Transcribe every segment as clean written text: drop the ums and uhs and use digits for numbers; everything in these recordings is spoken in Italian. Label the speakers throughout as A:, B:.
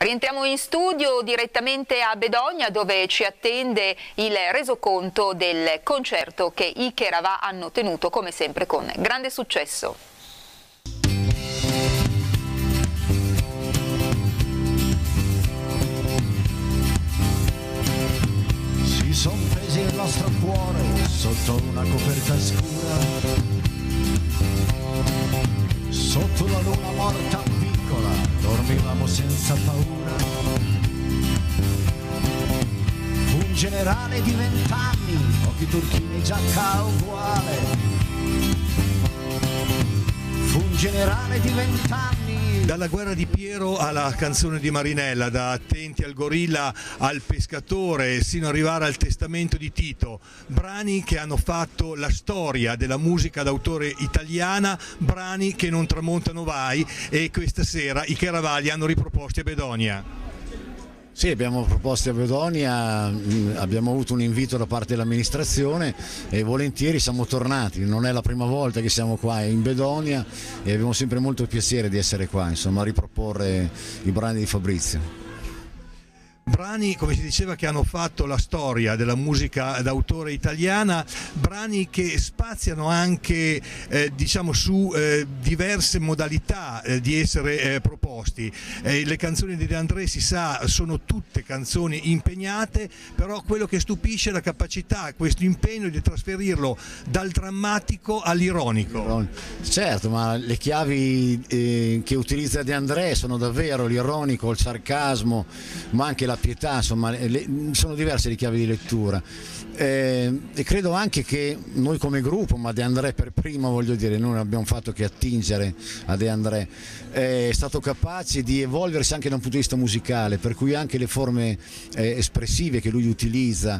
A: Rientriamo in studio direttamente a Bedonia, dove ci attende il resoconto del concerto che i Keravà hanno tenuto come sempre con grande successo.
B: Si son presi il nostro cuore sotto una coperta scura, sotto la luna morta piccola dormivamo senza paura. Fu un generale di 20 anni, occhi turchini, giacca uguale. Fu un generale di 20 anni.
C: Dalla guerra di Piero alla canzone di Marinella, da Attenti al gorilla al pescatore, sino ad arrivare al testamento di Tito, brani che hanno fatto la storia della musica d'autore italiana, brani che non tramontano mai, e questa sera i Keravà li hanno riproposti a Bedonia.
B: Sì, abbiamo proposti a Bedonia, abbiamo avuto un invito da parte dell'amministrazione e volentieri siamo tornati. Non è la prima volta che siamo qua in Bedonia e abbiamo sempre molto piacere di essere qua, insomma, a riproporre i brani di Fabrizio.
C: Brani, come si diceva, che hanno fatto la storia della musica d'autore italiana, brani che spaziano anche diciamo su diverse modalità di essere proposti. Le canzoni di De André, si sa, sono tutte canzoni impegnate, però quello che stupisce è la capacità, questo impegno di trasferirlo dal drammatico all'ironico.
B: Certo, ma le chiavi che utilizza De André sono davvero l'ironico, il sarcasmo, ma anche la pietà, insomma, sono diverse le chiavi di lettura. E credo anche che noi come gruppo, ma De André per primo, voglio dire, noi non abbiamo fatto che attingere a De André, è stato capace di evolversi anche da un punto di vista musicale, per cui anche le forme espressive che lui utilizza,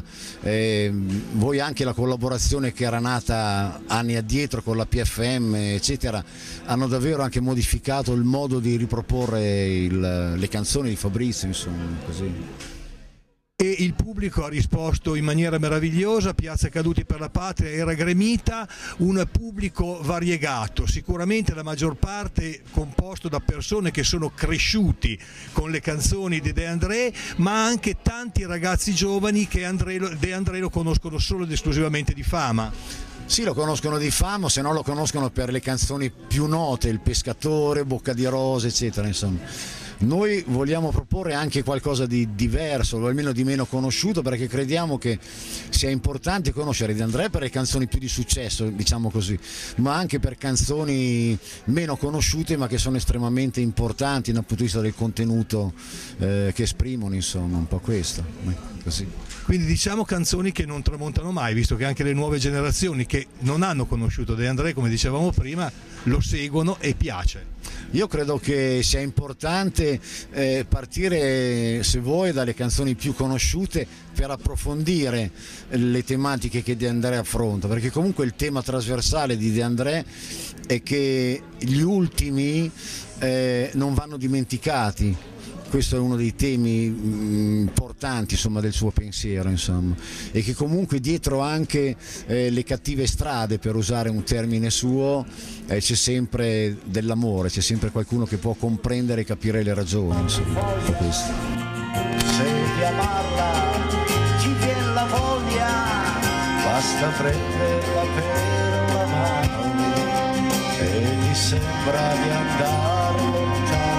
B: voi anche la collaborazione che era nata anni addietro con la PFM eccetera, hanno davvero anche modificato il modo di riproporre le canzoni di Fabrizio, insomma, così.
C: E il pubblico ha risposto in maniera meravigliosa. Piazza Caduti per la Patria era gremita, un pubblico variegato, sicuramente la maggior parte composto da persone che sono cresciuti con le canzoni di De André, ma anche tanti ragazzi giovani che De André lo conoscono solo ed esclusivamente di fama.
B: Sì, lo conoscono di fama, se no lo conoscono per le canzoni più note, Il pescatore, Bocca di rose, eccetera, insomma. Noi vogliamo proporre anche qualcosa di diverso, o almeno di meno conosciuto, perché crediamo che sia importante conoscere De André per le canzoni più di successo, diciamo così, ma anche per canzoni meno conosciute ma che sono estremamente importanti dal punto di vista del contenuto che esprimono, insomma, un po' questo, così.
C: Quindi diciamo canzoni che non tramontano mai, visto che anche le nuove generazioni che non hanno conosciuto De André, come dicevamo prima, lo seguono e piace.
B: Io credo che sia importante partire, se vuoi, dalle canzoni più conosciute per approfondire le tematiche che De André affronta, perché comunque il tema trasversale di De André è che gli ultimi non vanno dimenticati. Questo è uno dei temi importanti, insomma, del suo pensiero, insomma, e che comunque dietro anche le cattive strade, per usare un termine suo, c'è sempre dell'amore, c'è sempre qualcuno che può comprendere e capire le ragioni, insomma, per questo. Se di amarla ti viene la voglia, basta prenderla per la mano e ti sembra di andare lontano.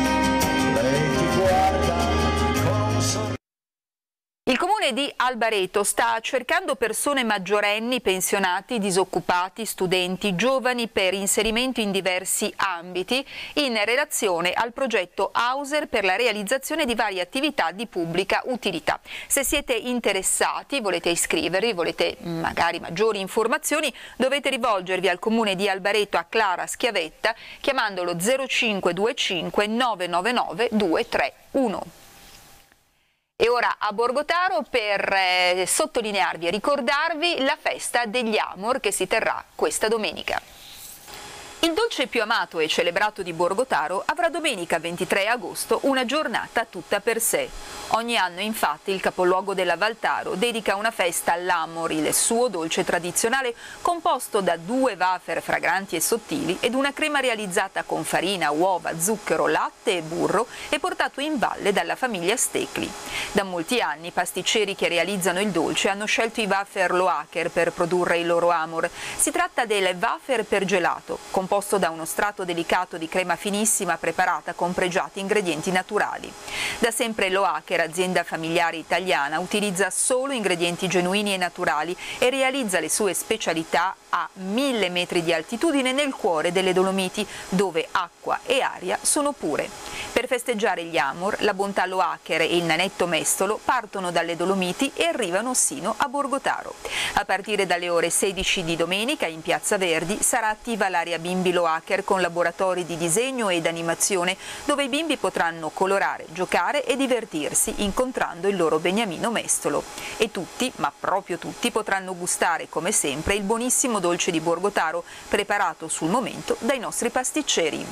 A: Il comune di Albareto sta cercando persone maggiorenni, pensionati, disoccupati, studenti, giovani per inserimento in diversi ambiti in relazione al progetto Hauser per la realizzazione di varie attività di pubblica utilità. Se siete interessati, volete iscrivervi, volete magari maggiori informazioni, dovete rivolgervi al comune di Albareto, a Clara Schiavetta, chiamandolo 0525 999 231. E ora a Borgotaro per sottolinearvi e ricordarvi la festa degli Amor che si terrà questa domenica. Il dolce più amato e celebrato di Borgotaro avrà domenica 23 agosto una giornata tutta per sé. Ogni anno infatti il capoluogo della Valtaro dedica una festa all'Amor, il suo dolce tradizionale composto da 2 wafer fragranti e sottili ed una crema realizzata con farina, uova, zucchero, latte e burro e portato in valle dalla famiglia Stecli. Da molti anni i pasticceri che realizzano il dolce hanno scelto i wafer Loacker per produrre il loro Amor. Si tratta del wafer per gelato, composto da uno strato delicato di crema finissima preparata con pregiati ingredienti naturali. Da sempre Loacker, azienda familiare italiana, utilizza solo ingredienti genuini e naturali e realizza le sue specialità a 1000 metri di altitudine nel cuore delle Dolomiti, dove acqua e aria sono pure. Per festeggiare gli Amor, la bontà Loacker e il nanetto mestolo partono dalle Dolomiti e arrivano sino a Borgotaro. A partire dalle ore 16 di domenica in Piazza Verdi sarà attiva l'area Bimbi Loacker con laboratori di disegno ed animazione dove i bimbi potranno colorare, giocare e divertirsi incontrando il loro beniamino mestolo. E tutti, ma proprio tutti, potranno gustare come sempre il buonissimo dolce di Borgotaro preparato sul momento dai nostri pasticceri.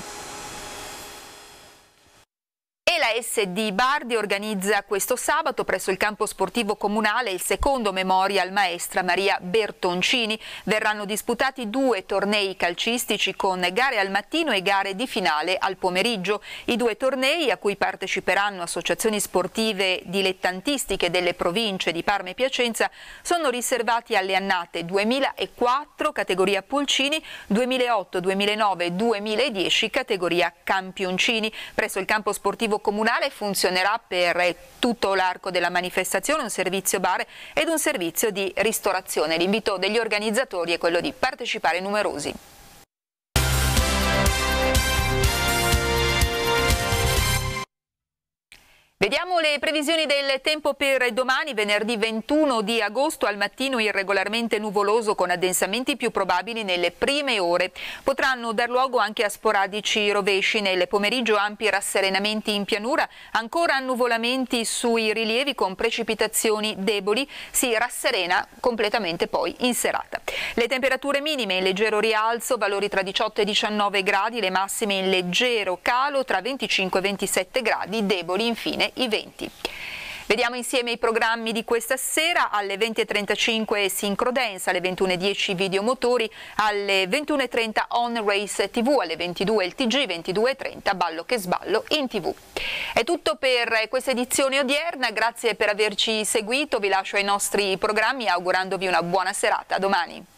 A: E la SD Bardi organizza questo sabato presso il campo sportivo comunale il secondo Memorial Maestra Maria Bertoncini. Verranno disputati 2 tornei calcistici con gare al mattino e gare di finale al pomeriggio. I 2 tornei, a cui parteciperanno associazioni sportive dilettantistiche delle province di Parma e Piacenza, sono riservati alle annate 2004 categoria Pulcini, 2008, 2009 e 2010 categoria Campioncini. Presso il campo sportivo comunale funzionerà per tutto l'arco della manifestazione un servizio bar ed un servizio di ristorazione. L'invito degli organizzatori è quello di partecipare numerosi. Vediamo le previsioni del tempo per domani, venerdì 21 di agosto, al mattino irregolarmente nuvoloso con addensamenti più probabili nelle prime ore. Potranno dar luogo anche a sporadici rovesci. Nel pomeriggio ampi rasserenamenti in pianura, ancora annuvolamenti sui rilievi con precipitazioni deboli, si rasserena completamente poi in serata. Le temperature minime in leggero rialzo, valori tra 18 e 19 gradi, le massime in leggero calo tra 25 e 27 gradi, deboli infine i venti. Vediamo insieme i programmi di questa sera. Alle 20:35 Synchro Dance, alle 21:10 Videomotori, alle 21:30 On Race TV, alle 22 il TG, 22:30 Ballo che sballo in TV. È tutto per questa edizione odierna, grazie per averci seguito, vi lascio ai nostri programmi augurandovi una buona serata. A domani.